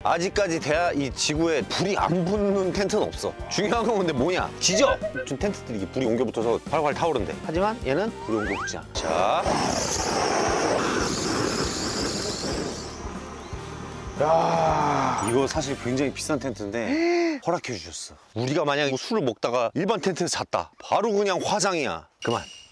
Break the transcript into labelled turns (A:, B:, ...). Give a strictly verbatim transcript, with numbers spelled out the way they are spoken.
A: 아직까지 대하 이 지구에 불이 안 붙는 텐트는 없어. 중요한 건 근데 뭐냐? 지져! 좀 텐트들이 이게 불이 옮겨 붙어서 활활 타오른대. 하지만 얘는 불이 옮겨 붙지 않아. 자. 야, 이거 사실 굉장히 비싼 텐트인데 허락해 주셨어. 우리가 만약에 술을 먹다가 일반 텐트에서 잤다. 바로 그냥 화장이야. 그만.